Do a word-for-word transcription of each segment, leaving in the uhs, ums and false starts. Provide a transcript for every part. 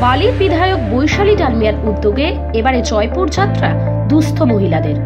বালির বিধায়ক বৈশালী ডালমিয়ার উদ্যোগে এবারে জয়পুর যাত্রা দুস্থ মহিলাদের।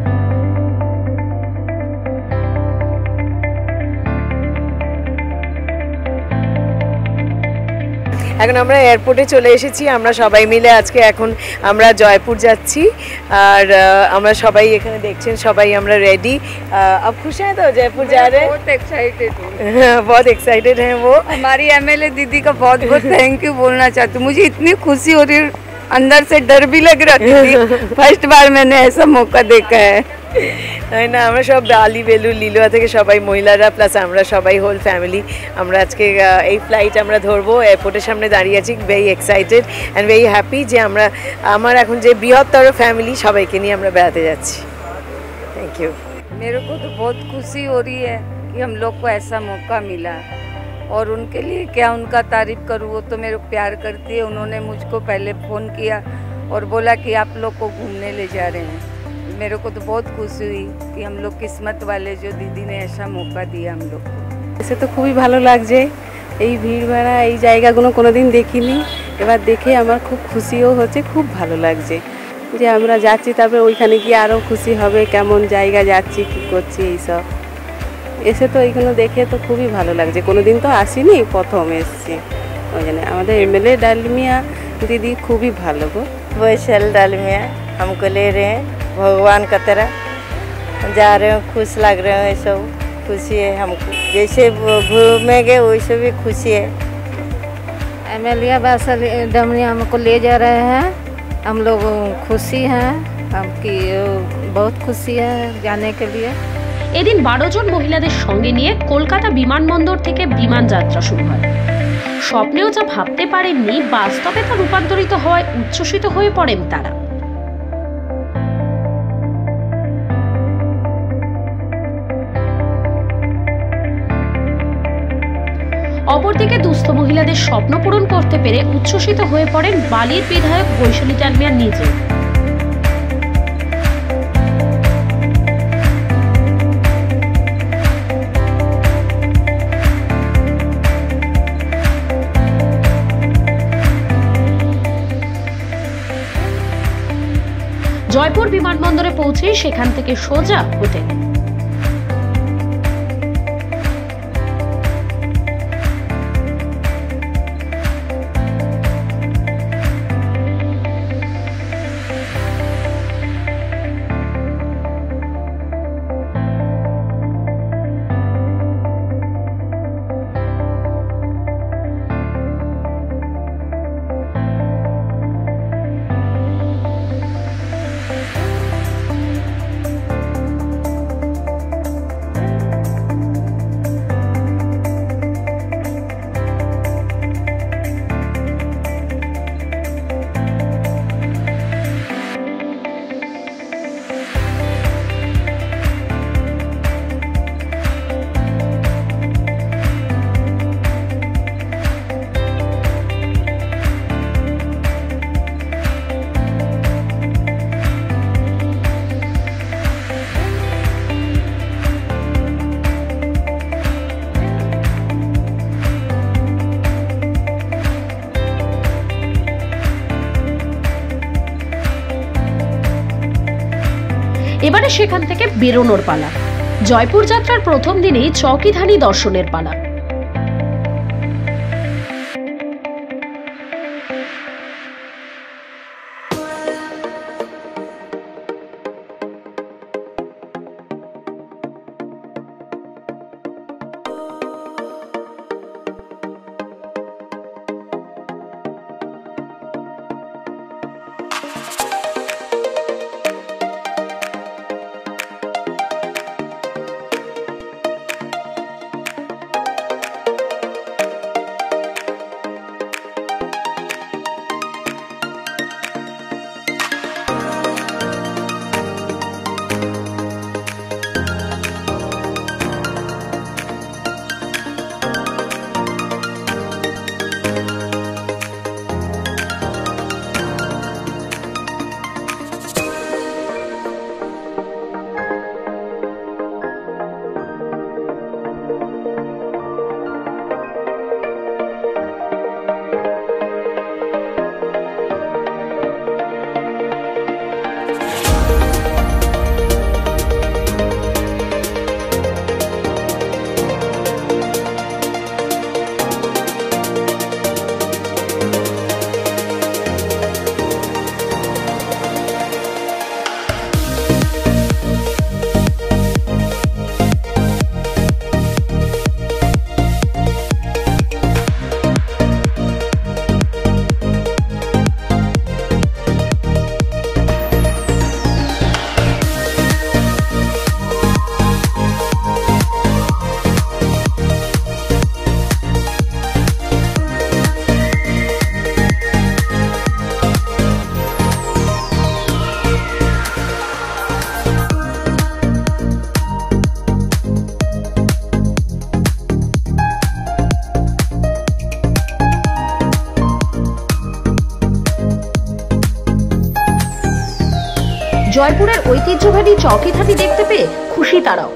এখন আমরা এয়ারপোর্টে চলে এসেছি, আমরা সবাই মিলে আজকে এখন আমরা জয়পুর যাচ্ছি আর আমরা সবাই এখানে দেখছেন সবাই আমরা रेडी। अब खुश हैं तो जयपुर जा रहे हैं? बहुत एक्साइटेड हूँ। बहुत एक्साइटेड हैं वो। हमारी एमएलए दीदी का बहुत बहुत थैंक यू बोलना चाहती हूँ। मुझे इतनी खुशी हो रही, अंदर से डर भी लग रहा थी। फर्स्ट बार मैंने ऐसा मौका देखा है। তাই না, আমরা সব আলি বেলুর লিলুয়া থেকে সবাই মহিলারা প্লাস আমরা সবাই হোল ফ্যামিলি আমরা আজকে এই ফ্লাইট আমরা ধরবো, এয়ারপোর্টের সামনে দাঁড়িয়ে আছি, very excited and very happy যে আমরা আমার এখন যে বৃহত্তর ফ্যামিলি সবাইকে নিয়ে আমরা বেড়াতে যাচ্ছি। Thank you. मेरे को तो बहुत खुशी हो रही है कि हम लोग को ऐसा मौका मिला और उनके लिए क्या उनका तारीफ करूँ, वो तो मेरे को प्यार करती है। उन्होंने मुझको पहले फ़ोन किया और बोला कि आप लोग को घूमने ले जा रहे हैं। मेरे को तो बहुत खुशी हुई कि हम लोग किस्मत वाले जो दीदी ने ऐसा मौका दिया हम लोग को। এসে তো খুবই ভালো লাগছে, এই ভিড় ভাড়া এই জায়গাগুলো কোনোদিন দেখিনি, এবার দেখে আমার খুব খুশিও হচ্ছে, খুব ভালো লাগছে যে আমরা যাচ্ছি, তারপরে ওইখানে গিয়ে আরও খুশি হবে কেমন জায়গা যাচ্ছি কী করছি এইসব। এসে তো এইগুলো দেখে তো খুবই ভালো লাগছে, কোনোদিন তো আসিনি, প্রথম এসছি। ওই জন্য আমাদের এমএলএ ডালমিয়া दीदी खूबी भालो गो। वैशाल डालमिया हमको ले रहे हैं भगवान का तरह, जा रहे हैं, खुश लग रहे हैं, सब खुशी है हमको, जैसे घूमेंगे वैसे भी खुशी है। एमएलए वैशाल डालमिया हमको ले जा रहे हैं, हम लोग खुशी हैं, हमकी बहुत खुशी है जाने के लिए। এদিন বারো জন মহিলাদের সঙ্গে নিয়ে কলকাতা বিমানবন্দর থেকে বিমান যাত্রা শুরু হয়। স্বপ্নেও যা ভাবতে পারেননি বাস্তবে তা রূপান্তরিত হওয়ায় উচ্ছ্বসিত হয়ে পড়েন তারা। অপরদিকে দুস্থ মহিলাদের স্বপ্ন পূরণ করতে পেরে উচ্ছ্বসিত হয়ে পড়েন বালির বিধায়ক বৈশালী ডালমিয়া নিজে। জয়পুর বিমানবন্দরে পৌঁছে সেখান থেকে সোজা হোটেলে। এবারে সেখান থেকে বেরোনোর পালা। জয়পুর যাত্রার প্রথম দিনেই চৌকি ধানি দর্শনের পালা। জয়পুরের ঐতিহ্যবাহী চৌকি ধানি দেখতে পেয়ে খুশি তারাও।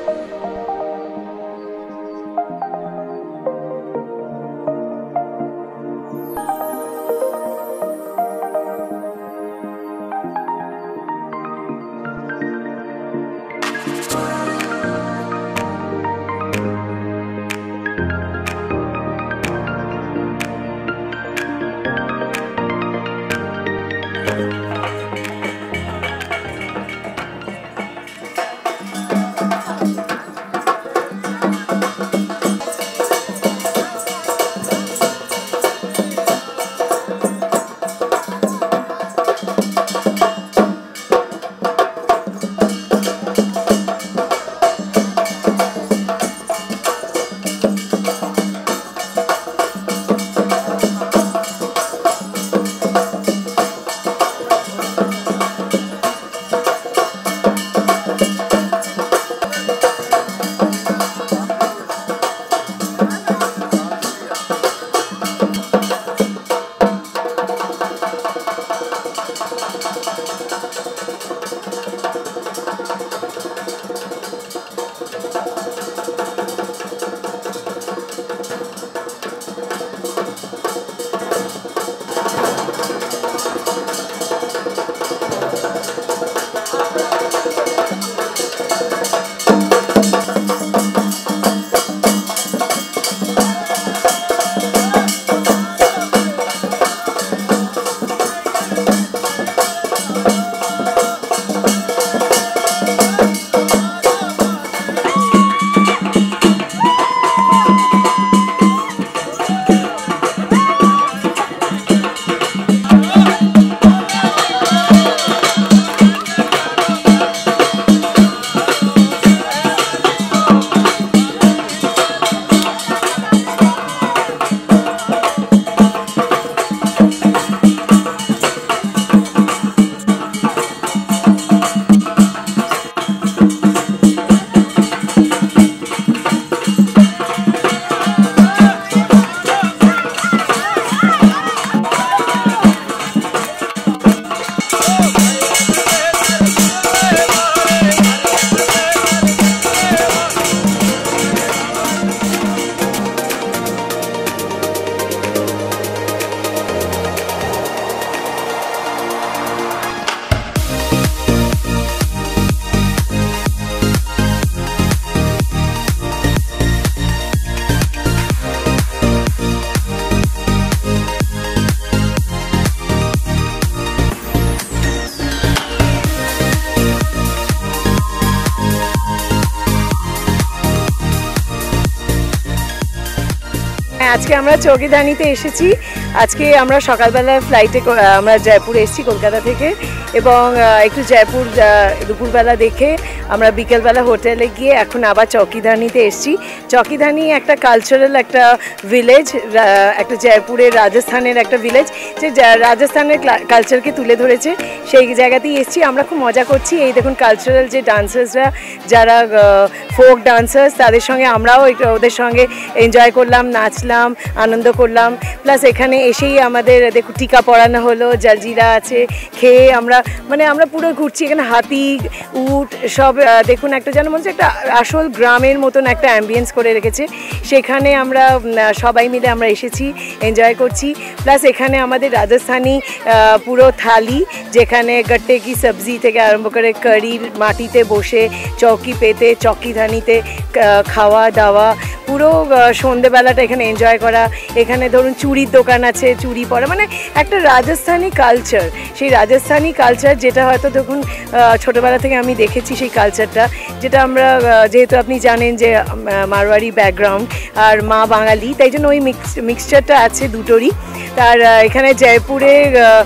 আজকে আমরা চৌকি ধানিতে এসেছি। আজকে আমরা সকালবেলা ফ্লাইটে আমরা জয়পুর এসেছি কলকাতা থেকে, এবং একটু জয়পুর দুপুরবেলা দেখে আমরা বিকেলবেলা হোটেলে গিয়ে এখন আবার চৌকি ধানিতে এসেছি। চৌকি ধানি একটা কালচারাল একটা ভিলেজ, একটা জয়পুরের রাজস্থানের একটা ভিলেজ, যে রাজস্থানের কালচারকে তুলে ধরেছে, সেই জায়গাতেই এসেছি। আমরা খুব মজা করছি। এই দেখুন কালচারাল যে ডান্সার্সরা, যারা ফোক ডান্সার্স, তাদের সঙ্গে আমরাও ওদের সঙ্গে এনজয় করলাম, নাচলাম, আনন্দ করলাম। প্লাস এখানে এসেই আমাদের দেখুন টিকা পরানো হলো, জালজিরা আছে, খেয়ে আমরা মানে আমরা পুরো ঘুরছি। এখানে হাতি, উট সব দেখুন, একটা যেন মনে হচ্ছে একটা আসল গ্রামের মতন একটা অ্যাম্বিয়েন্স করে রেখেছে। সেখানে আমরা সবাই মিলে আমরা এসেছি, এনজয় করছি। প্লাস এখানে আমাদের রাজস্থানি পুরো থালি, যেখানে গট্টে কি সবজি থেকে আরম্ভ করে কারির মাটিতে বসে চৌকি পেতে চৌকি ধানিতে খাওয়া দাওয়া, পুরো সন্ধেবেলাটা এখানে এনজয় করা। এখানে ধরুন চুড়ির দোকান আছে, চুড়ি পরা, মানে একটা রাজস্থানি কালচার। সেই রাজস্থানি কালচার যেটা হয়তো দেখুন ছোটোবেলা থেকে আমি দেখেছি, সেই কালচারটা যেটা আমরা, যেহেতু আপনি জানেন যে মারওয়ারি ব্যাকগ্রাউন্ড আর মা বাঙালি, তাই জন্য ওই মিক্স মিক্সচারটা আছে দুটোরই। তার এখানে জয়পুরে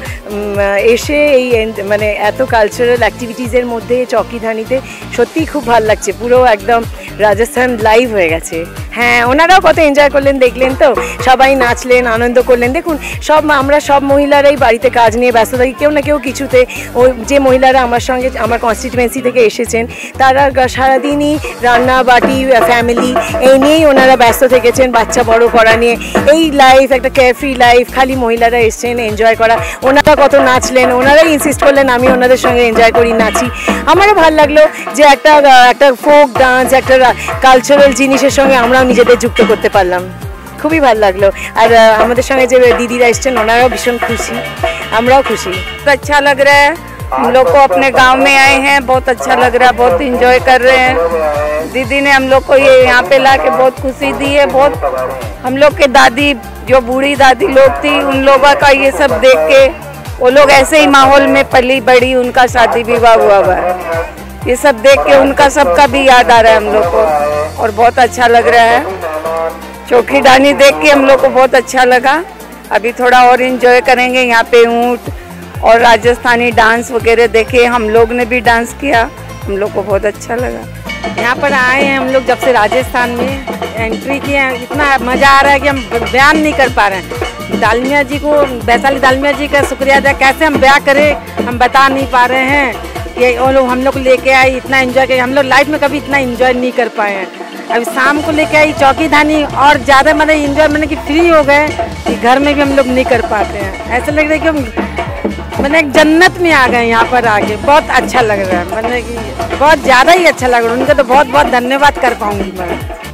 এসে এই মানে এত কালচারাল অ্যাক্টিভিটিসের মধ্যে চৌকি ধানিতে সত্যিই খুব ভালো লাগছে। পুরো একদম রাজস্থান লাইভ হয়ে গেছে। হ্যাঁ, ওনারাও কত এনজয় করলেন দেখলেন তো, সবাই নাচলেন, আনন্দ করলেন। দেখুন সব আমরা সব মহিলারাই বাড়িতে কাজ নিয়ে ব্যস্ত থাকি, কেউ না কেউ কিছুতে। ওই যে মহিলারা আমার সঙ্গে আমার কনস্টিটুয়েন্সি থেকে এসেছেন তারা সারাদিনই রান্না বাটি ফ্যামিলি এই নিয়েই ওনারা ব্যস্ত থেকেছেন, বাচ্চা বড় করা নিয়ে। এই লাইফ একটা কেয়ারফ্রি লাইফ, খালি মহিলারা এসছেন এনজয় করা। ওনারা কত নাচলেন, ওনারাই ইনসিস্ট করলেন আমি ওনাদের সঙ্গে এনজয় করি, নাচি। আমারও ভালো লাগলো যে একটা একটা ফোক ডান্স, একটা কালচারাল জিনিসের সঙ্গে আমরাও নিজেদের যুক্ত করতে পারলাম, খুবই ভালো লাগলো। আর আমাদের সঙ্গে যে দিদিরা এসছেন ওনারাও ভীষণ খুশি, আমরাও খুশি। अच्छा लग रहा है, हम लोग को अपने गांव में आए हैं, बहुत अच्छा लग रहा है, बहुत इंजॉय कर रहे हैं। दीदी ने हम लोग को ये यहाँ पे ला के बहुत खुशी दी है। बहुत हम लोग के दादी जो बूढ़ी दादी लोग थी उन लोगों का ये सब देख के वो लोग ऐसे ही माहौल में पली बड़ी, उनका शादी विवाह हुआ हुआ है, ये सब देख के उनका सबका भी याद आ रहा है हम लोग को और बहुत अच्छा लग रहा है। चोखी धानी देख के हम लोग को बहुत अच्छा लगा। अभी थोड़ा और इंजॉय करेंगे, यहाँ पे ऊँट और राजस्थानी डांस वगैरह देखे, हम लोग ने भी डांस किया, हम लोग को बहुत अच्छा लगा। यहाँ पर आए हैं हम लोग जब से राजस्थान में एंट्री किए हैं, इतना मज़ा आ रहा है कि हम बयान नहीं कर पा रहे हैं। दालमिया जी को, वैशाली दालमिया जी का शुक्रिया अदा, कैसे हम ब्याह करें हम बता नहीं पा रहे हैं। ये वो लोग हम लोग लेके आए, इतना एंजॉय किया, हम लोग लाइफ में कभी इतना एंजॉय नहीं कर पाए हैं। अभी शाम को लेके आई चौकी धानी और ज़्यादा मतलब इंजॉय मैंने कि फ्री हो गए कि घर में भी हम लोग नहीं कर पाते हैं। ऐसा लग रहा है कि हम मैंने एक जन्नत में आ गए यहाँ पर आके, बहुत अच्छा लग रहा है, मतलब कि बहुत ज़्यादा ही अच्छा लग रहा है। उनका तो बहुत बहुत धन्यवाद कर पाऊँगी मैं।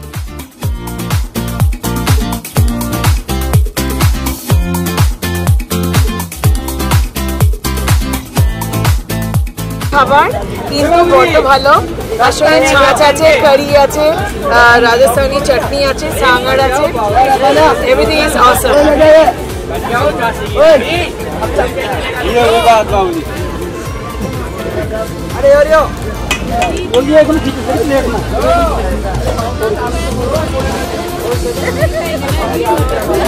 খাবার কিন্তু বড্ড ভালো, তার সঙ্গে ছাঁচ আছে, কারি আছে, রাজস্থানি চাটনি আছে, সাঙ্গার আছে, এভরিথিং ইজ অসম। আরে আরে বলিয়ে এখন ঠিক আছে লেট না।